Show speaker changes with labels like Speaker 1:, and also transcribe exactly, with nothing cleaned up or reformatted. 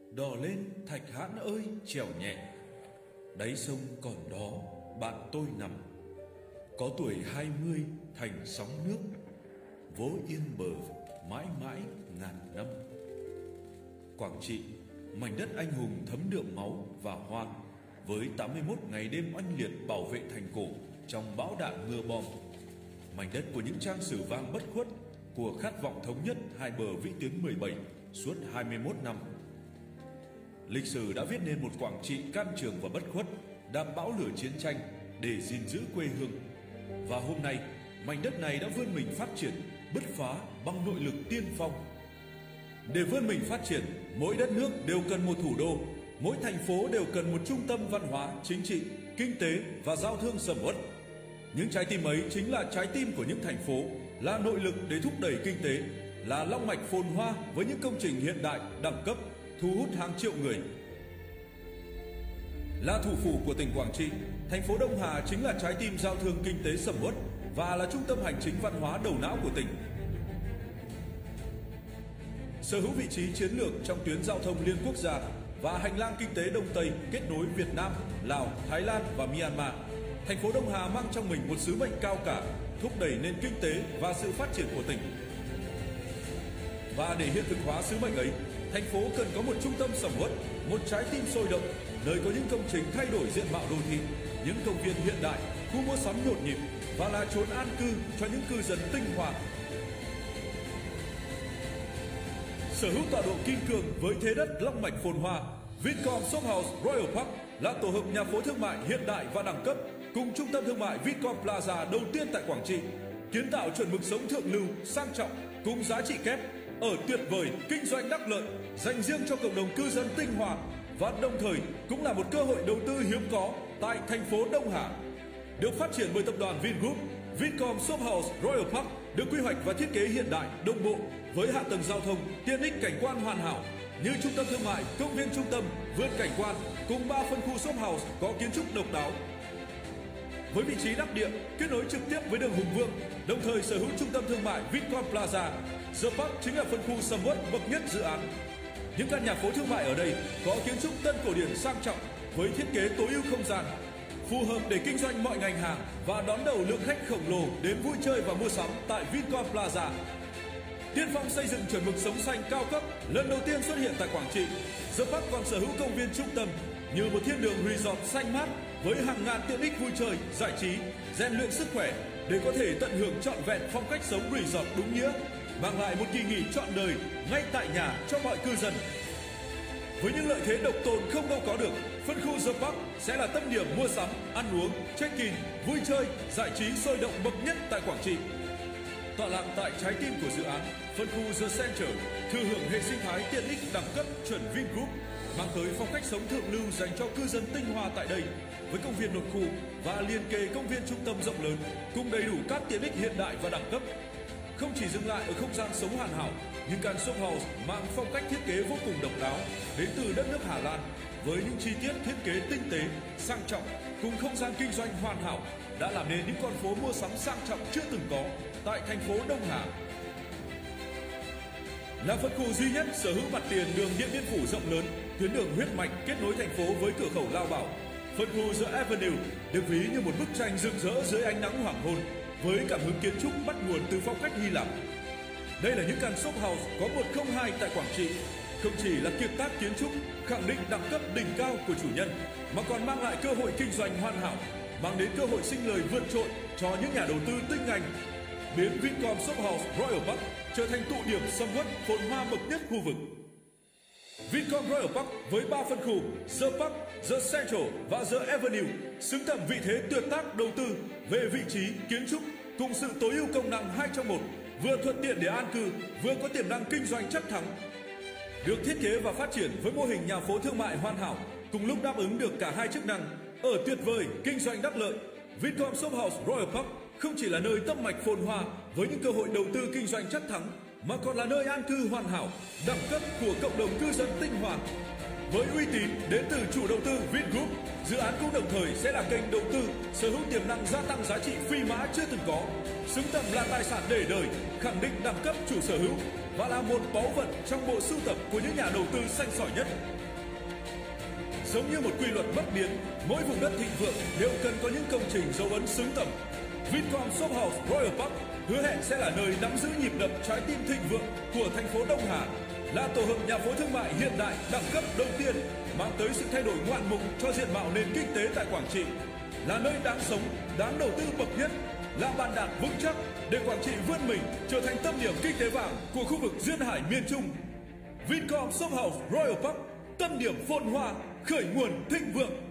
Speaker 1: Đò lên Thạch Hãn ơi trèo nhẹ, đáy sông còn đó bạn tôi nằm. Có tuổi hai mươi thành sóng nước, vỗ yên bờ mãi mãi ngàn năm. Quảng Trị, mảnh đất anh hùng thấm đượm máu và hoan, với tám mươi mốt ngày đêm oanh liệt bảo vệ thành cổ trong bão đạn mưa bom. Mảnh đất của những trang sử vang bất khuất, của khát vọng thống nhất hai bờ vĩ tuyến mười bảy suốt hai mươi mốt năm. Lịch sử đã viết nên một Quảng Trị can trường và bất khuất, đạp bão lửa chiến tranh để gìn giữ quê hương. Và hôm nay, mảnh đất này đã vươn mình phát triển, bứt phá bằng nội lực tiên phong. Để vươn mình phát triển, mỗi đất nước đều cần một thủ đô, mỗi thành phố đều cần một trung tâm văn hóa, chính trị, kinh tế và giao thương sầm uất. Những trái tim ấy chính là trái tim của những thành phố, là nội lực để thúc đẩy kinh tế, là long mạch phồn hoa với những công trình hiện đại, đẳng cấp, thu hút hàng triệu người. Là thủ phủ của tỉnh Quảng Trị, thành phố Đông Hà chính là trái tim giao thương kinh tế sầm uất và là trung tâm hành chính văn hóa đầu não của tỉnh. Sở hữu vị trí chiến lược trong tuyến giao thông liên quốc gia và hành lang kinh tế Đông Tây kết nối Việt Nam, Lào, Thái Lan và Myanmar, thành phố Đông Hà mang trong mình một sứ mệnh cao cả, thúc đẩy nền kinh tế và sự phát triển của tỉnh. Và để hiện thực hóa sứ mệnh ấy, thành phố cần có một trung tâm sầm uất, một trái tim sôi động, nơi có những công trình thay đổi diện mạo đô thị, những công viên hiện đại, khu mua sắm nhộn nhịp và là chốn an cư cho những cư dân tinh hoa. Sở hữu tọa độ kim cương với thế đất long mạch phồn hoa, Vincom Shop House Royal Park là tổ hợp nhà phố thương mại hiện đại và đẳng cấp cùng trung tâm thương mại Vincom Plaza đầu tiên tại Quảng Trị, kiến tạo chuẩn mực sống thượng lưu, sang trọng cùng giá trị kép, ở tuyệt vời, kinh doanh đắc lợi dành riêng cho cộng đồng cư dân tinh hoa và đồng thời cũng là một cơ hội đầu tư hiếm có tại thành phố Đông Hà. Được phát triển bởi tập đoàn Vingroup, Vincom Shop House Royal Park được quy hoạch và thiết kế hiện đại, đồng bộ với hạ tầng giao thông, tiện ích cảnh quan hoàn hảo như trung tâm thương mại, công viên trung tâm, vườn cảnh quan cùng ba phân khu shop house có kiến trúc độc đáo. Với vị trí đắc địa kết nối trực tiếp với đường Hùng Vương, đồng thời sở hữu trung tâm thương mại Vincom Plaza, The Park chính là phân khu sầm uất bậc nhất dự án. Những căn nhà phố thương mại ở đây có kiến trúc tân cổ điển sang trọng với thiết kế tối ưu không gian, phù hợp để kinh doanh mọi ngành hàng và đón đầu lượng khách khổng lồ đến vui chơi và mua sắm tại Vincom Plaza. Tiên phong xây dựng chuẩn mực sống xanh cao cấp lần đầu tiên xuất hiện tại Quảng Trị, The Park còn sở hữu công viên trung tâm như một thiên đường resort xanh mát với hàng ngàn tiện ích vui chơi, giải trí, rèn luyện sức khỏe để có thể tận hưởng trọn vẹn phong cách sống resort đúng nghĩa, mang lại một kỳ nghỉ trọn đời ngay tại nhà cho mọi cư dân. Với những lợi thế độc tôn không đâu có được, phân khu The Park sẽ là tâm điểm mua sắm, ăn uống, check-in, vui chơi, giải trí sôi động bậc nhất tại Quảng Trị. Tọa lạc tại trái tim của dự án, phân khu The Center thừa hưởng hệ sinh thái tiện ích đẳng cấp chuẩn Vingroup, mang tới phong cách sống thượng lưu dành cho cư dân tinh hoa tại đây, với công viên nội khu và liền kề công viên trung tâm rộng lớn cùng đầy đủ các tiện ích hiện đại và đẳng cấp. Không chỉ dừng lại ở không gian sống hoàn hảo, những căn shop house mang phong cách thiết kế vô cùng độc đáo đến từ đất nước Hà Lan với những chi tiết thiết kế tinh tế, sang trọng cùng không gian kinh doanh hoàn hảo đã làm nên những con phố mua sắm sang trọng chưa từng có tại thành phố Đông Hà. Là phân khu duy nhất sở hữu mặt tiền đường Điện Biên Phủ rộng lớn, tuyến đường huyết mạch kết nối thành phố với cửa khẩu Lao Bảo. Phân khu The Avenue được ví như một bức tranh rực rỡ dưới ánh nắng hoàng hôn với cảm hứng kiến trúc bắt nguồn từ phong cách Hy Lạp. Đây là những căn shop house có một không hai tại Quảng Trị, không chỉ là kiệt tác kiến trúc khẳng định đẳng cấp đỉnh cao của chủ nhân mà còn mang lại cơ hội kinh doanh hoàn hảo, mang đến cơ hội sinh lời vượt trội cho những nhà đầu tư tinh anh, biến Vincom Shop House Royal Park trở thành tụ điểm sầm uất phồn hoa bậc nhất khu vực. Vincom Royal Park với ba phân khu The Park, The Central và The Avenue xứng tầm vị thế tuyệt tác đầu tư về vị trí, kiến trúc cùng sự tối ưu công năng hai trong một, vừa thuận tiện để an cư, vừa có tiềm năng kinh doanh chắc thắng. Được thiết kế và phát triển với mô hình nhà phố thương mại hoàn hảo, cùng lúc đáp ứng được cả hai chức năng, ở tuyệt vời, kinh doanh đắc lợi, Vincom Shop House Royal Park không chỉ là nơi tâm mạch phồn hoa với những cơ hội đầu tư kinh doanh chắc thắng, mà còn là nơi an cư hoàn hảo, đẳng cấp của cộng đồng cư dân tinh hoa. Với uy tín đến từ chủ đầu tư Vingroup, dự án cũng đồng thời sẽ là kênh đầu tư sở hữu tiềm năng gia tăng giá trị phi mã chưa từng có, xứng tầm là tài sản để đời, khẳng định đẳng cấp chủ sở hữu và là một báu vật trong bộ sưu tập của những nhà đầu tư xanh sỏi nhất. Giống như một quy luật bất biến, mỗi vùng đất thịnh vượng đều cần có những công trình dấu ấn xứng tầm. Vincom Shophouse Royal Park hứa hẹn sẽ là nơi nắm giữ nhịp đập trái tim thịnh vượng của thành phố Đông Hà, là tổ hợp nhà phố thương mại hiện đại đẳng cấp đầu tiên, mang tới sự thay đổi ngoạn mục cho diện mạo nền kinh tế tại Quảng Trị, là nơi đáng sống, đáng đầu tư bậc nhất, là bàn đạp vững chắc để Quảng Trị vươn mình trở thành tâm điểm kinh tế vàng của khu vực duyên hải miền Trung. Vincom Shophouse Royal Park, tâm điểm phồn hoa, khởi nguồn thịnh vượng.